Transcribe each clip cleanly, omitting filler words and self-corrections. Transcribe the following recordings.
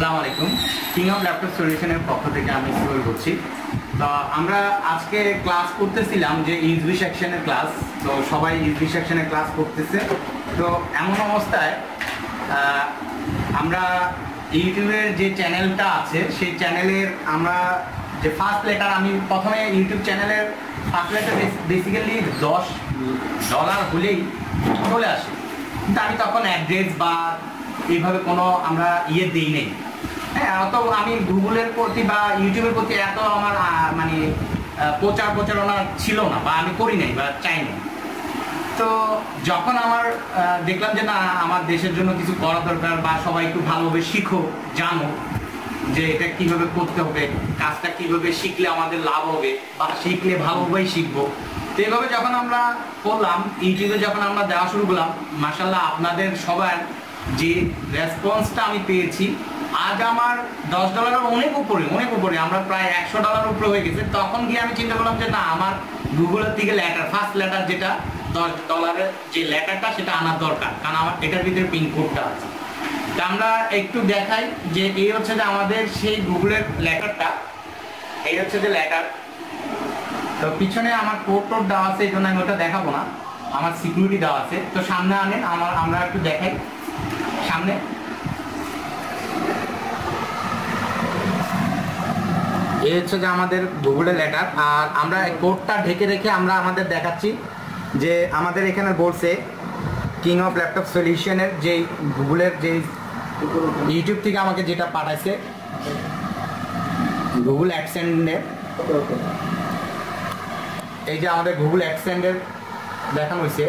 আসসালামু আলাইকুম। King of laptop সলিউশনের পক্ষ থেকে আমি সোহেল বলছি। তো আমরা আজকে ক্লাস করতেছিলাম যে ইউএসবি সেকশনের ক্লাস। তো সবাই ইউএসবি সেকশনের ক্লাস করতেছে। তো এমন অবস্থায় আমরা ইউটিউবের যে চ্যানেলটা আছে সেই চ্যানেলের আমরা যে ফার্স্ট লেটার, আমি প্রথমে ইউটিউব চ্যানেলের ফার্স্ট লেটার বেসিক্যালি $10 হলেই চলে আসে, কিন্তু আমি তখন অ্যাড্রেস বা এইভাবে কোনো আমরা দিই নেই। হ্যাঁ, অত আমি গুগলের প্রতি বা ইউটিউবের প্রতি এত আমার মানে প্রচারণা ছিল না, বা আমি করি নাই বা চাই না। তো যখন আমার দেখলাম যে না, আমার দেশের জন্য কিছু করা দরকার, বা সবাই একটু ভালোভাবে শিখো, জানো যে এটা কিভাবে করতে হবে, কাজটা কিভাবে শিখলে আমাদের লাভ হবে, বা শিখলে ভালোভাবেই শিখবো। তো এইভাবে যখন আমরা করলাম, ইউটিউবে যখন আমরা দেওয়া শুরু করলাম, মাশাআল্লাহ আপনাদের সবার যে রেসপন্সটা আমি পেয়েছি, আজ আমার $10 অনেক উপরে আমরা প্রায় $100 উপরে হয়ে গেছে। তখন গিয়ে আমি চিন্তা করলাম যে না, আমার গুগলের থেকে লেটার, ফার্স্ট লেটার যেটা $10 যে লেটারটা, সেটা আনার দরকার, কারণ আমার এটার ভিতরে পিনকোডটা আছে। তা আমরা একটু দেখাই যে এই হচ্ছে যে আমাদের সেই গুগলের লেটারটা, এই হচ্ছে যে লেটার। তো পিছনে আমার কোড দেওয়া আছে, এই জন্য আমি ওটা দেখাবো না, আমার সিকিউরিটি দেওয়া আছে। তো সামনে আনেন, আমরা একটু দেখাই সামনে। এই হচ্ছে যে আমাদের গুগলের লেটার। আর আমরা কোডটা ঢেকে রেখে আমরা আমাদের দেখাচ্ছি যে আমাদের এখানে বলছে কিং অফ ল্যাপটপ সলিউশনের যে গুগলের যে ইউটিউব থেকে আমাকে যেটা পাঠাইছে, গুগল অ্যাডসেন্সের, এই যে আমাদের গুগল অ্যাডসেন্সের দেখানো হয়েছে।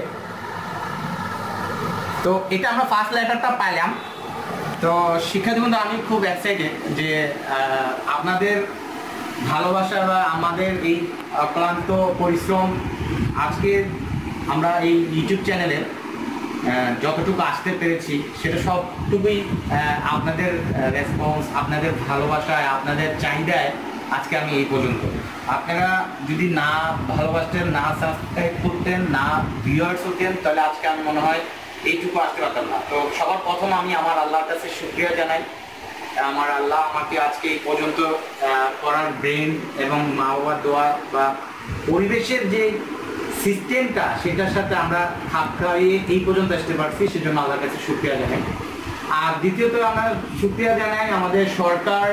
তো এটা আমরা ফার্স্ট লেটারটা পাইলাম। তো শিক্ষার্থী বন্ধু, আমি খুব এক্সাইটেড যে আপনাদের ভালোবাসা বা আমাদের এই অক্লান্ত পরিশ্রম, আজকে আমরা এই ইউটিউব চ্যানেলে যতটুকু আসতে পেরেছি, সেটা সবটুকুই আপনাদের রেসপন্স, আপনাদের ভালোবাসায়, আপনাদের চাহিদায় আজকে আমি এই পর্যন্ত। আপনারা যদি না ভালোবাসতেন, না সাবস্ক্রাইব করতেন, না ভিউয়ার্স হতেন, তাহলে আজকে আমি মনে হয় এইটুকু আসতে পারতাম না। তো সবার প্রথম আমি আমার আল্লাহর কাছে শুকরিয়া জানাই। আমার আল্লাহ আমাকে আজকে এই পর্যন্ত করার ব্রেন এবং মা বাবার দোয়া বা পরিবেশের যে সিস্টেমটা, সেটার সাথে আমরা খাপ খাইয়ে এই পর্যন্ত আসতে পারছি, সেজন্য আল্লাহর কাছে শুকরিয়া জানাই। আর দ্বিতীয়ত আমরা শুকরিয়া জানাই আমাদের সরকার,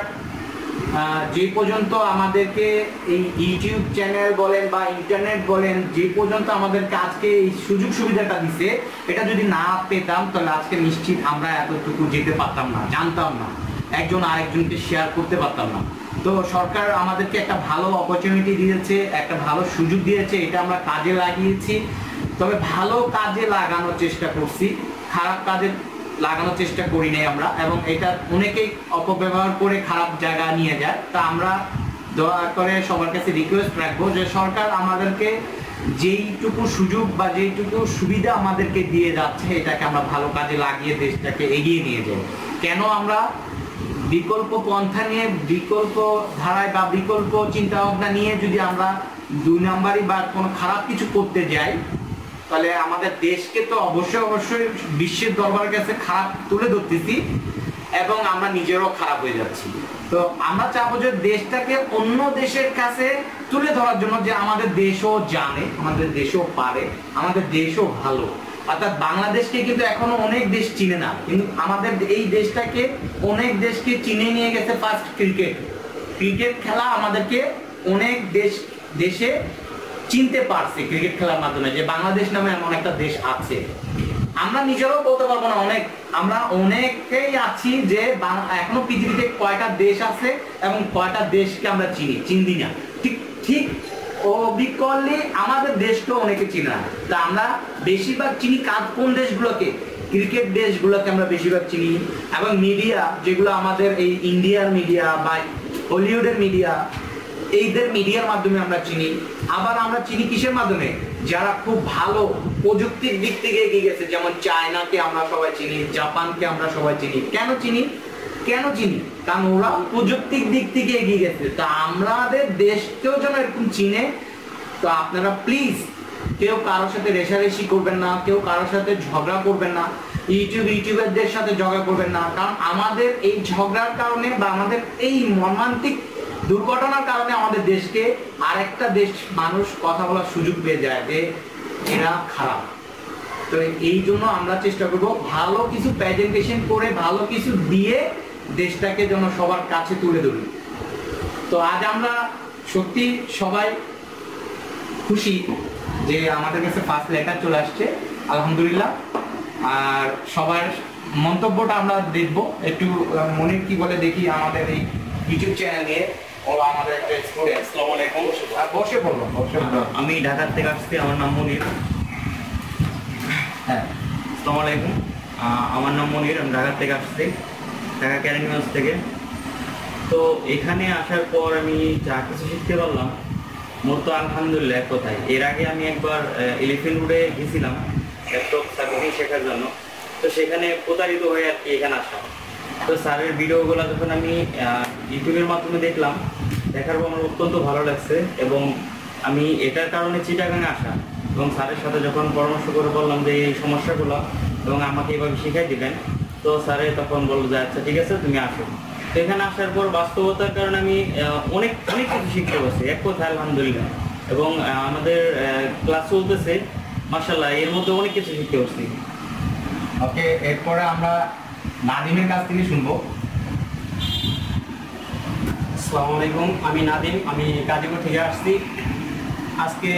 যে পর্যন্ত আমাদেরকে এই ইউটিউব চ্যানেল বলেন বা ইন্টারনেট বলেন, যে পর্যন্ত আমাদেরকে আজকে এই সুযোগ সুবিধাটা দিছে, এটা যদি না পেতাম তাহলে আজকে নিশ্চিত আমরা এতটুকু যেতে পারতাম না, জানতাম না, একজন আরেকজনকে শেয়ার করতে পারতাম না। তো সরকার আমাদেরকে একটা ভালো অপরচুনিটি দিয়েছে, একটা ভালো সুযোগ দিয়েছে, এটা আমরা কাজে লাগিয়েছি। তবে ভালো কাজে লাগানোর চেষ্টা করছি, খারাপ কাজে লাগানোর চেষ্টা করি নাই আমরা, এবং এটা অনেকেই অপব্যবহার করে খারাপ জায়গা নিয়ে যায়। তা আমরা দয়া করে সবার কাছে রিকোয়েস্ট রাখবো যে সরকার আমাদেরকে যেইটুকু সুযোগ বা যেইটুকু সুবিধা আমাদেরকে দিয়ে যাচ্ছে, এটাকে আমরা ভালো কাজে লাগিয়ে দেশটাকে এগিয়ে নিয়ে যাই। কেন আমরা বিকল্প পন্থা নিয়ে, বিকল্প ধারায় বা বিকল্প চিন্তা ভাবনা নিয়ে যদি আমরা 2 নাম্বারই বা কোনো খারাপ কিছু করতে যাই, তাহলে আমাদের দেশকে তো অবশ্যই বিশ্বের দরবারের কাছে খারাপ তুলে ধরতেছি, এবং আমরা নিজেরও খারাপ হয়ে যাচ্ছি। তো আমরা চাবো যে দেশটাকে অন্য দেশের কাছে তুলে ধরার জন্য, যে আমাদের দেশও জানে, আমাদের দেশও পারে, আমাদের দেশও ভালো। অর্থাৎ বাংলাদেশকে কিন্তু এখনো অনেক দেশ চিনে না, কিন্তু আমাদের এই দেশটাকে অনেক দেশকে চিনে নিয়ে গেছে। ফার্স্ট ক্রিকেট খেলা আমাদেরকে অনেক দেশে চিনতে পারছে ক্রিকেট খেলার মাধ্যমে, যে বাংলাদেশ নামে এমন একটা দেশ আছে। আমরা নিজেরাও বলতে পারবো না, আমরা অনেকেই আছি যে এখনো পৃথিবীতে কয়টা দেশ আছে এবং কয়টা দেশকে আমরা চিনি না। ঠিক অবিকললি আমাদের দেশকেও অনেকে চিনে না। তা আমরা বেশিরভাগ চিনি কোন দেশগুলোকে? ক্রিকেট দেশগুলোকে আমরা বেশিরভাগ চিনি। এবং মিডিয়া, যেগুলো আমাদের এই ইন্ডিয়ার মিডিয়া বা হলিউডের মিডিয়া, এইদের মিডিয়ার মাধ্যমে আমরা চিনি। আবার আমরা চিনি কিসের মাধ্যমে? যারা খুব ভালো প্রযুক্তির দিক থেকে এগিয়ে গেছে, যেমন চায়নাকে আমরা সবাই চিনি, জাপানকে আমরা সবাই চিনি। কেন চিনি? কারণ ওরা প্রযুক্তির দিক থেকে এগিয়ে গেছে। তা আমাদের দেশকেও যেন এরকম চিনে। তো আপনারা প্লিজ কেউ কারোর সাথে রেষারেষি করবেন না, কেউ কারোর সাথে ঝগড়া করবেন না। ইউটিউবারদের সাথে ঝগড়া করবেন না, কারণ আমাদের এই ঝগড়ার কারণে বা আমাদের এই মর্মান্তিক দুর্ঘটনার কারণে আমাদের দেশকে আরেকটা দেশ মানুষ কথা বলার সুযোগ পেয়ে যায় যে এরা খারাপ। তো এই জন্য আমরা চেষ্টা করব ভালো কিছু প্রেজেন্টেশন করে ভালো কিছু দিয়ে দেশটাকে যেন সবার কাছে তুলে ধরি। তো আজ আমরা সত্যি সবাই খুশি যে আমাদের কাছে ফার্স্ট লেটার চলে আসছে, আলহামদুলিল্লাহ। আর সবার মন্তব্যটা আমরা দেখব, একটু মনির কি বলে দেখি আমাদের এই ইউটিউব চ্যানেল নিয়ে। ও আমাদের একটা স্টুডেন্ট। আসসালামু আলাইকুম। বসে পড়লো। আমি ঢাকা থেকে আসছি, আমার নাম মনির। হ্যাঁ, আসসালামু আলাইকুম, আমার নাম মনির, আমি ঢাকা থেকে আসছি, ঢাকা ক্যারেনিগঞ্জ থেকে। তো এখানে আসার পর আমি যা কিছু শিখতে পারলাম মোর তো আলহামদুলিল্লাহ এক কথায়। এর আগে আমি একবার এলিফেন্ট রোডে গেছিলাম ল্যাপটপ সার্ভিসিং শেখার জন্য, তো সেখানে প্রতারিত হয়ে আর কি এখানে আসা। তো স্যারের ভিডিওগুলো যখন আমি ইউটিউবের মাধ্যমে দেখলাম, দেখার পর আমার অত্যন্ত ভালো লাগছে এবং আমি এটার কারণে চিটাগাঙে আসা এবং স্যারের সাথে যখন পরামর্শ করে বললাম যে এই সমস্যাগুলো এবং আমাকে এভাবে শিখাই দিবেন, তো স্যারে তখন বললো যে আচ্ছা ঠিক আছে তুমি আসো। তো এখানে আসার পর বাস্তবতার কারণে আমি অনেক অনেক কিছু শিখতে পারছি এক কথায় আলহামদুলিল্লাহ। এবং আমাদের ক্লাস চলতেছে মাশাআল্লাহ, এর মধ্যে অনেক কিছু শিখতে পারছি। ওকে, এরপরে আমরা নাদিমের কাছ থেকে শুনবো। আসসালামু আলাইকুম, আমি নাদিম, আমি গাজীপুর থেকে আসছি। আজকে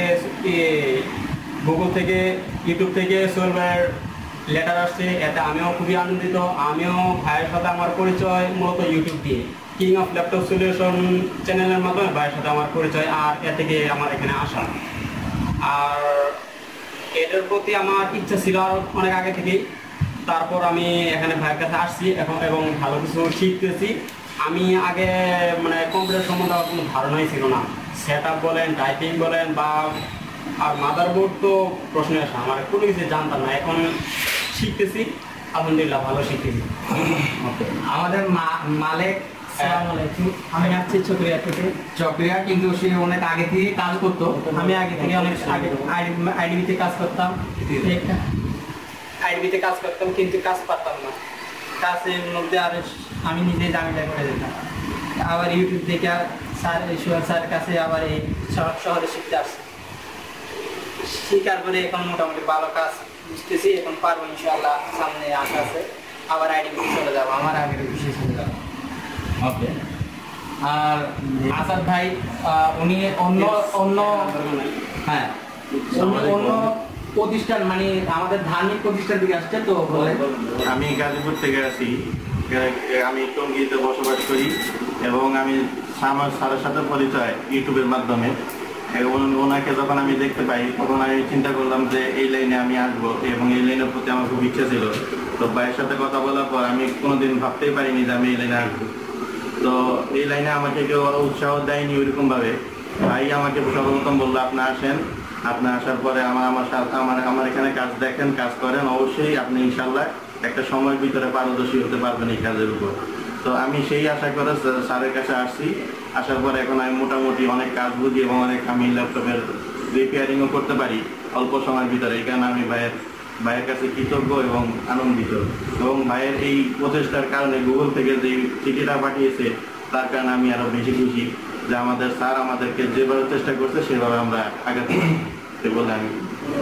গুগল থেকে ইউটিউব থেকে সোহেল ভাইয়ের লেটার আসছে, এতে আমিও খুবই আনন্দিত। আমিও ভাইয়ের সাথে আমার পরিচয় মূলত ইউটিউব দিয়ে, কিং অফ ল্যাপটপ সলিউশন চ্যানেলের মাধ্যমে ভাইয়ের সাথে আমার পরিচয়, আর এ থেকে আমার এখানে আসা। আর এটার প্রতি আমার ইচ্ছা ছিল আর অনেক আগে থেকেই। তারপর আমি এখানে ভাইয়ের কাছে আসছি এখন এবং ভালো কিছু শিখতেছি। আমি আগে মানে কম্পিউটার সম্বন্ধে আমার কোনো ধারণাই ছিল না, সেট আপ বলেন, টাইপিং বলেন বা আর মাদারবোর্ড তো প্রশ্ন আসা, আমার কোনো কিছু জানতাম না। এখন শিখতেছি, আলহামদুলিল্লাহ ভালো শিখতেছি। আমাদের মালিক, আসসালামু আলাইকুম, আমি আসছি চকরিয়া থেকে। চকরিয়া, কিন্তু সে অনেক আগে থেকে কাজ করতো। আমি আগে থেকে অনেক আগে আইডিবিতে কাজ করতাম, আইডিবিতে কাজ করতাম, কিন্তু কাজ পারতাম না। কাজের মধ্যে আর আমি নিজে জামিলা করে যেতাম। আবার ইউটিউব থেকে স্যার সোহেল স্যারের কাছে আবার এই শহরে শিখতে আসছি। শিখার পরে এখন মোটামুটি ভালো কাজ বুঝতেছি, এখন পারবো ইনশাআল্লাহ। সামনে আশা আছে, আবার আইডিবিতে চলে যাবো, আমার আগের বিষয়ে চলে যাবো। ওকে, আর আসাদ ভাই উনি অন্য অন্য হ্যাঁ অন্য প্রতিষ্ঠান, মানে আমাদের ধার্মিক প্রতিষ্ঠান থেকে আসছে। তো বলে আমি গাজীপুর থেকে আসি, আমি টঙ্গীতে বসবাস করি এবং আমি আমার স্যারের সাথে পরিচয় ইউটিউবের মাধ্যমে। এবং ওনাকে যখন আমি দেখতে পাই তখন আমি চিন্তা করলাম যে এই লাইনে আমি আসবো এবং এই লাইনের প্রতি আমার খুব ইচ্ছা ছিল। তো ভাইয়ের সাথে কথা বলার পর আমি কোনোদিন ভাবতেই পারিনি যে আমি এই লাইনে আসবো। তো এই লাইনে আমাকে কেউ উৎসাহ দেয়নি ওইরকমভাবে। ভাই আমাকে সর্বপ্রথম বললো আপনি আসেন, আপনি আসার পরে আমার এখানে কাজ দেখেন, কাজ করেন, অবশ্যই আপনি ইনশাল্লাহ একটা সময়ের ভিতরে পারদর্শী হতে পারবেন এই কাজের উপর। তো আমি সেই আশা করে স্যারের কাছে আসছি। আসার পরে এখন আমি মোটামুটি অনেক কাজ বুঝি এবং অনেক আমি ল্যাপটপের রিপেয়ারিংও করতে পারি অল্প সময়ের ভিতরে। এই কারণে আমি ভাইয়ের কাছে কৃতজ্ঞ এবং আনন্দিত। এবং ভাইয়ের এই প্রচেষ্টার কারণে গুগল থেকে যে চিঠিটা পাঠিয়েছে তার কারণে আমি আরো বেশি খুশি যে আমাদের স্যার আমাদেরকে যেভাবে চেষ্টা করছে সেভাবে আমরা আগাতে বলে আমি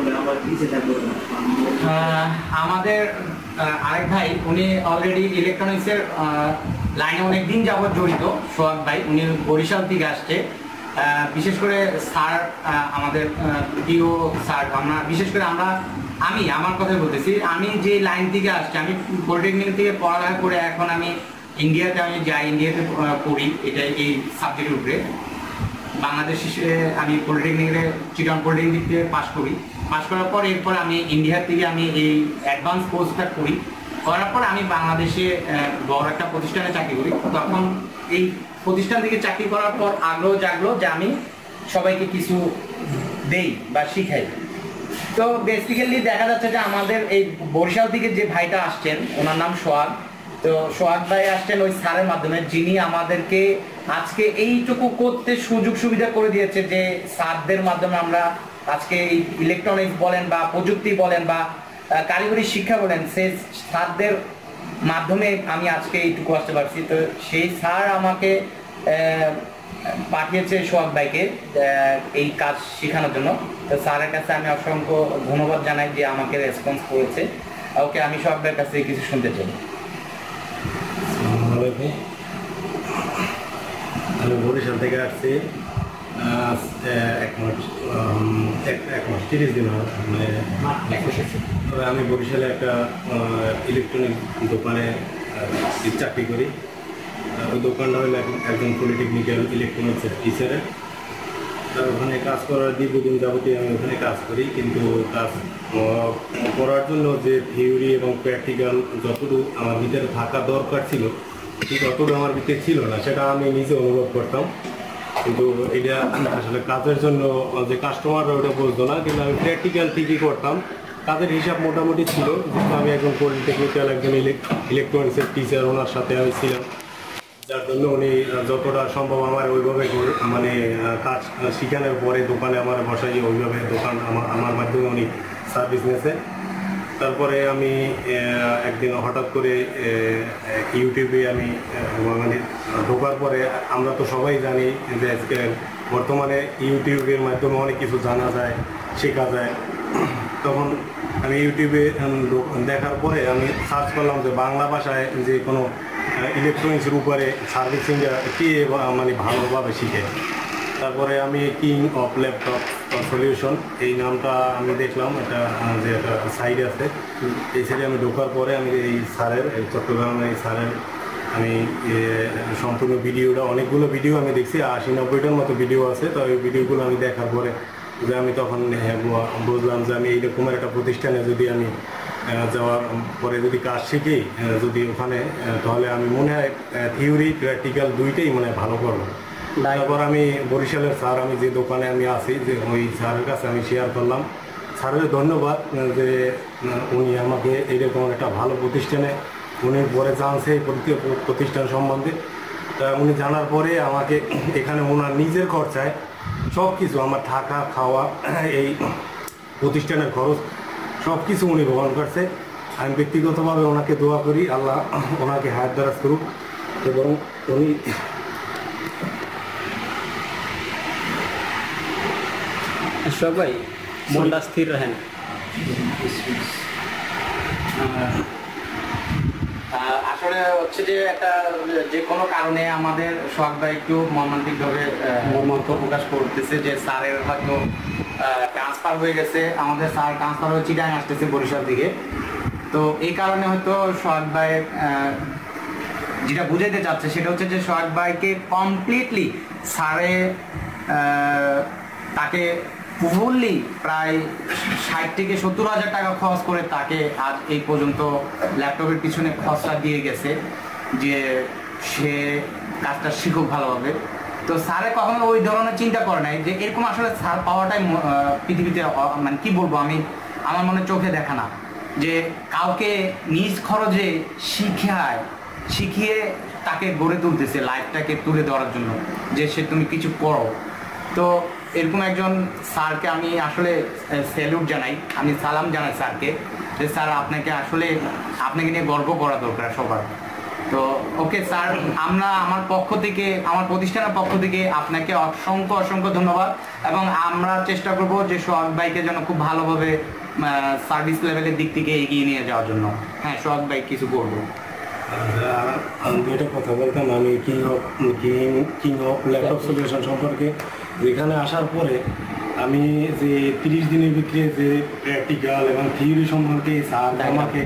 আমাদের আরেক ভাই, উনি অলরেডি ইলেকট্রনিক্সের লাইনে অনেকদিন যাবৎ জড়িত, সোহাগ ভাই। উনি বরিশাল থেকে আসছে। বিশেষ করে স্যার, আমাদের প্রিয় স্যার, আমরা বিশেষ করে আমি আমার কথা বলতেছি, আমি যে লাইন থেকে আসছি, আমি পলিটেকনিক থেকে পড়ালেখা করে এখন আমি ইন্ডিয়াতে যাই, ইন্ডিয়াতে পড়ি এটা এই সাবজেক্টের উপরে। বাংলাদেশে আমি পলিটেকনিকে চিটাং পলিটেকনিক থেকে পাস করার পর এরপর আমি ইন্ডিয়ার থেকে আমি এই অ্যাডভান্স কোর্সটা করার পর আমি বাংলাদেশে বড় একটা প্রতিষ্ঠানে চাকরি করি। তখন এই প্রতিষ্ঠান থেকে চাকরি করার পর আগ্রহ জাগলো যে আমি সবাইকে কিছু দেই বা শিখাই। তো বেসিক্যালি দেখা যাচ্ছে যে আমাদের এই বরিশাল থেকে যে ভাইটা আসছেন ওনার নাম সোহাগ। তো সোহাগ ভাই আসছেন ওই স্যারের মাধ্যমে, যিনি আমাদেরকে আজকে এইটুকু করতে সুযোগ সুবিধা করে দিয়েছে যে স্যারদের মাধ্যমে আমরা আজকে এই ইলেকট্রনিক্স বলেন বা প্রযুক্তি বলেন বা কারিগরি শিক্ষা বলেন, সেই স্যারদের মাধ্যমে আমি আজকে এইটুকু আসতে পারছি। তো সেই স্যার আমাকে পাঠিয়েছে সোহাগ ভাইকে এই কাজ শেখানোর জন্য। তো স্যারের কাছে আমি অসংখ্য ধন্যবাদ জানাই যে আমাকে রেসপন্স করেছে। ওকে, আমি সোহাগ ভাইয়ের কাছে কিছু শুনতে চাই। আমি বরিশাল থেকে আসছি, এক মাস 30 দিন মানে আমি বরিশালে একটা ইলেকট্রনিক দোকানে চাকরি করি। ওই দোকানটা হলো একজন পলিটেকনিক্যাল ইলেকট্রনিক্সের টিচারের। ওখানে কাজ করার দীর্ঘদিন যাবতীয় আমি ওখানে কাজ করি, কিন্তু কাজ করার জন্য যে থিওরি এবং প্র্যাকটিক্যাল যতটুকু আমার ভিতরে থাকা দরকার ছিল ঠিক অতটুকু আমার ভিতরে ছিল না, সেটা আমি নিজে অনুভব করতাম। কিন্তু এটা আসলে কাজের জন্য যে কাস্টমাররা ওটা বুঝতো না, কিন্তু আমি প্র্যাকটিক্যাল ঠিকই করতাম। কাজের হিসাব মোটামুটি ছিল, যেহেতু আমি একজন পলিটেকনিক্যাল একজন ইলেকট্রনিক্সের টিচার, ওনার সাথে আমি ছিলাম, যার জন্য উনি যতটা সম্ভব আমার ওইভাবে মানে কাজ শিখানোর পরে দোকানে আমার বসাই, ওইভাবে দোকান আমার মাধ্যমে উনি সার্ভিস নিয়েছে। তারপরে আমি একদিন হঠাৎ করে ইউটিউবে আমি মানে ঢোকার পরে, আমরা তো সবাই জানি যে আজকে বর্তমানে ইউটিউবের মাধ্যমে অনেক কিছু জানা যায়, শেখা যায়। তখন আমি ইউটিউবে দেখার পরে আমি সার্চ করলাম যে বাংলা ভাষায় যে কোনো ইলেকট্রনিক্সের উপরে সার্ভিসিংটা কে মানে ভালোভাবে শিখে। তারপরে আমি কিং অফ ল্যাপটপ সলিউশন এই নামটা আমি দেখলাম, এটা যে একটা সাইট আছে, এই সাইডে আমি ঢোকার পরে আমি এই স্যারের, এই চট্টগ্রামের এই স্যারের আমি সম্পূর্ণ ভিডিওটা, অনেকগুলো ভিডিও আমি দেখছি, 80-90টার মতো ভিডিও আছে। তো এই ভিডিওগুলো আমি দেখার পরে যে আমি তখন বুঝলাম যে আমি এইরকমের একটা প্রতিষ্ঠানে যদি আমি যাওয়ার পরে যদি কাজ শিখি, যদি ওখানে, তাহলে আমি মনে হয় থিওরি প্র্যাকটিক্যাল দুইটাই মনে হয় ভালো করবো। তারপর আমি বরিশালের স্যার, আমি যে দোকানে আমি আছি, যে ওই স্যারের কাছে আমি শেয়ার করলাম। স্যারের ধন্যবাদ যে উনি আমাকে এইরকম একটা ভালো প্রতিষ্ঠানে উনি পরে জানছে এই প্রতিষ্ঠান সম্বন্ধে। তা উনি জানার পরে আমাকে এখানে ওনার নিজের খরচায় সব কিছু, আমার থাকা খাওয়া, এই প্রতিষ্ঠানের খরচ সব কিছু উনি বহন করছে। আমি ব্যক্তিগতভাবে ওনাকে দোয়া করি, আল্লাহ ওনাকে হায়াত দারাজ করুক, এবং উনি সবাই মনটা স্থির রাখেন। আসলে হচ্ছে যে একটা যে কোনো কারণে আমাদের সোহাগ ভাই একটু মর্মান্তিকভাবে প্রকাশ করতেছে যে স্যারের হয়তো ট্রান্সফার হয়ে গেছে, আমাদের স্যার ট্রান্সফার হয়ে চিটাং আসতেছে বরিশাল থেকে। তো এই কারণে হয়তো সোহাগ ভাই যেটা বুঝাইতে চাচ্ছে সেটা হচ্ছে যে সোহাগ ভাইকে কমপ্লিটলি স্যারে তাকে ফুললি প্রায় 60 থেকে 70,000 টাকা খরচ করে তাকে আজ এই পর্যন্ত ল্যাপটপের পিছনে খরচা দিয়ে গেছে যে সে কাজটা শিখুক ভালোভাবে। তো স্যারে কখনো ওই ধরনের চিন্তা করে নাই যে এরকম আসলে স্যার পাওয়াটাই পৃথিবীতে মানে কি বলবো, আমি আমার মনে চোখে দেখা না যে কাউকে নিজ খরচে শিখিয়ে তাকে গড়ে তুলতেছে, লাইফটাকে তুলে ধরার জন্য যে সে তুমি কিছু করো। তো এরকম একজন স্যারকে আমি আসলে স্যালুট জানাই, আমি সালাম জানাই স্যারকে যে স্যার আপনাকে আসলে আপনাকে নিয়ে গর্ব করা দরকার সবার। তো ওকে স্যার, আমরা আমার পক্ষ থেকে, আমার প্রতিষ্ঠানের পক্ষ থেকে আপনাকে অসংখ্য ধন্যবাদ, এবং আমরা চেষ্টা করব যে সোহাগ ভাইকে যেন খুব ভালোভাবে সার্ভিস লেভেলের দিক থেকে এগিয়ে নিয়ে যাওয়ার জন্য। হ্যাঁ সোহাগ ভাই কিছু বলবো। আমি একটা কথা বলতাম, আমি কিং অফ ল্যাপটপ সলিউশন সম্পর্কে এখানে আসার পরে আমি যে 30 দিনের ভিতরে যে প্র্যাকটিক্যাল এবং থিওরি সম্পর্কে স্যার আমাকে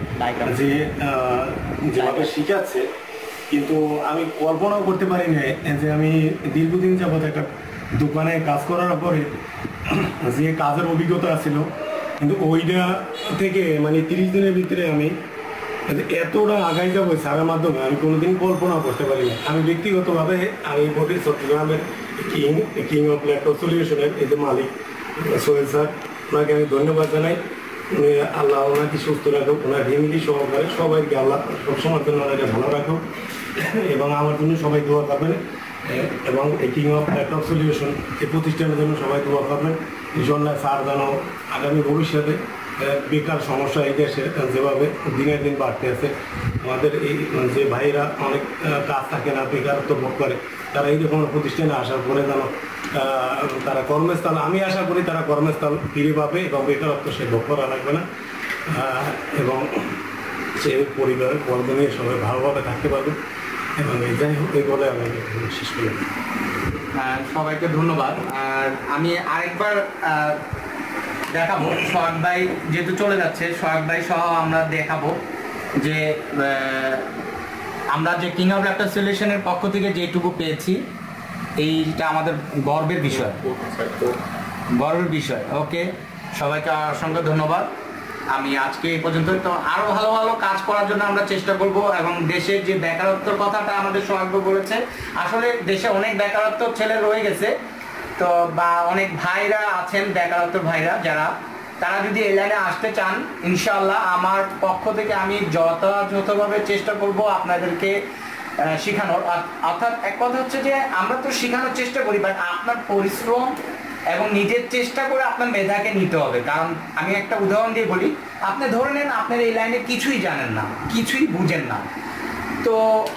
যেভাবে শিখাচ্ছে, কিন্তু আমি কল্পনাও করতে পারি না যে আমি দীর্ঘদিন যাবৎ একটা দোকানে কাজ করার পরে যে কাজের অভিজ্ঞতা ছিল, কিন্তু ওইটা থেকে মানে 30 দিনের ভিতরে আমি এতটা আগাই যাবো স্যারের মাধ্যমে আমি কোনোদিন কল্পনা করতে পারি না। আমি ব্যক্তিগতভাবে আমি চট্টগ্রামের কিং অফ ল্যাপটপ সলিউশনের এই যে মালিক সোহেল স্যার, ওনাকে আমি ধন্যবাদ জানাই। আল্লাহ ওনাকে সুস্থ রাখুক, ওনার ফ্যামিলি সহকারে সবাইকে আল্লাহ সবসময়ের জন্য ওনাকে ভালো রাখুক, এবং আমার জন্য সবাই দোয়া করবেন, এবং এই কিং অফ ল্যাপটপ সলিউশন এই প্রতিষ্ঠানের জন্য সবাই দোয়া করবেন। ইনশাআল্লাহ স্যার যেন আগামী ভবিষ্যতে বেকার সমস্যা এই দেশে যেভাবে দিনের দিন বাড়তে আছে, আমাদের এই যে ভাইরা অনেক কাজ থাকে না, বেকারত্ব ভোগ করে, তারা এইরকম প্রতিষ্ঠানে আসার পরে যেন তারা কর্মস্থল, আমি আশা করি তারা কর্মস্থল ফিরে পাবে এবং বেকারত্ব সে ভোগ করা লাগবে না, এবং সে পরিবারের বর্গ নিয়ে সবাই ভালোভাবে থাকতে পারবে। এবং এই যাই হোক, এই বলে আমি শেষ করলাম। সবাইকে ধন্যবাদ। আর আমি আরেকবার দেখাবো, সোহাগ ভাই যেহেতু চলে যাচ্ছে, সোহাগ ভাই সহ আমরা দেখাবো যে আমরা যে কিং অফ ল্যাপটপ সলিউশনের পক্ষ থেকে যেটুকু পেয়েছি, এইটা আমাদের গর্বের বিষয়, গর্বের বিষয়। ওকে, সবাইকে অসংখ্য ধন্যবাদ। আমি আজকে এই পর্যন্ত। তো আরো ভালো ভালো কাজ করার জন্য আমরা চেষ্টা করব, এবং দেশের যে বেকারত্বের কথাটা আমাদের সৌভাগ্য বলেছে, আসলে দেশে অনেক বেকারত্ব ছেলে রয়ে গেছে, তো বা অনেক ভাইরা আছেন বেকারত্ব ভাইরা, যারা তারা যদি এই লাইনে আসতে চান, ইনশাআল্লাহ আমার পক্ষ থেকে আমি যথাযথভাবে চেষ্টা করব আপনাদেরকে শেখানোর। অর্থাৎ এক কথা হচ্ছে যে আমরা তো শেখানোর চেষ্টা করি, বাট আপনার পরিশ্রম এবং নিজের চেষ্টা করে আপনার মেধাকে নিতে হবে। কারণ আমি একটা উদাহরণ দিয়ে বলি, আপনি ধরে নেন আপনার এই লাইনে কিছুই জানেন না, কিছুই বুঝেন না, তো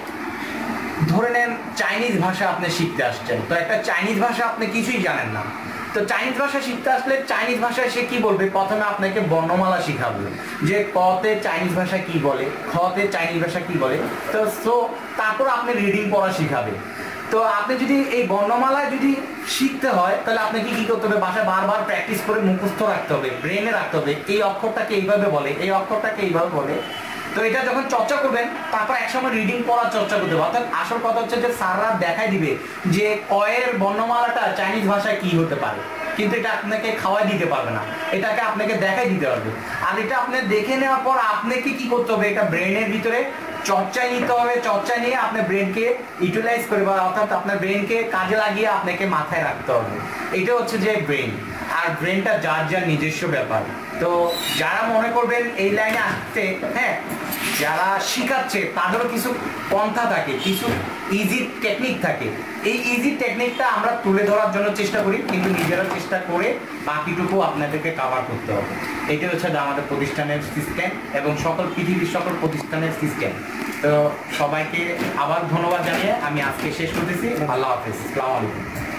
ধরে নেন চাইনিজ ভাষা আপনি শিখতে আসছেন, তো একটা চাইনিজ ভাষা আপনি কিছুই জানেন না, তো চাইনিজ ভাষা শিখতে আসলে চাইনিজ ভাষায় সে কি বলবে, প্রথমে আপনাকে বর্ণমালা শিখাবে যে কতে চাইনিজ ভাষা কি বলে, খতে চাইনিজ ভাষা কি বলে, তো তারপর আপনি রিডিং পড়া শিখাবে। তো আপনি যদি এই বর্ণমালায় যদি শিখতে হয়, তাহলে আপনাকে কি করতে হবে, বাসায় বারবার প্র্যাকটিস করে মুখস্থ রাখতে হবে, ব্রেনে রাখতে হবে, এই অক্ষরটাকে এইভাবে বলে, এই অক্ষরটাকে এইভাবে বলে। তো এটা যখন চর্চা করবেন, তারপর একসময় রিডিং পড়া চর্চা করতে হবে। অর্থাৎ আসল কথা হচ্ছে যে স্যাররা দেখাই দিবে যে কয়ের বর্ণমালাটা চাইনিজ ভাষায় কি হতে পারে, কিন্তু এটা আপনাকে খাওয়াই দিতে পারবে না, এটাকে আপনাকে দেখাই দিতে পারবে। আর এটা আপনি দেখে নেওয়ার পর আপনাকে কি করতে হবে, এটা ব্রেনের ভিতরে চর্চায় নিতে হবে, চর্চায় নিয়ে আপনার ব্রেনকে ইউটিলাইজ করে, বা অর্থাৎ আপনার ব্রেনকে কাজে লাগিয়ে আপনাকে মাথায় রাখতে হবে। এটা হচ্ছে যে ব্রেন, আর ব্রেনটা যার যার নিজস্ব ব্যাপার। তো যারা মনে করবেন এই লাইনে আসতে, হ্যাঁ, যারা শিখাচ্ছে তাদেরও কিছু পন্থা থাকে, কিছু ইজি টেকনিক থাকে, এই ইজি টেকনিকটা আমরা তুলে ধরার জন্য চেষ্টা করি, কিন্তু নিজেরা চেষ্টা করে বাকিটুকু আপনাদেরকে কভার করতে হবে। এটা হচ্ছে আমাদের প্রতিষ্ঠানের সিস্টেম এবং পৃথিবীর সকল প্রতিষ্ঠানের সিস্টেম। তো সবাইকে আবার ধন্যবাদ জানিয়ে আমি আজকে শেষ করতেছি। আল্লাহ হাফেজ, আসসালামু আলাইকুম।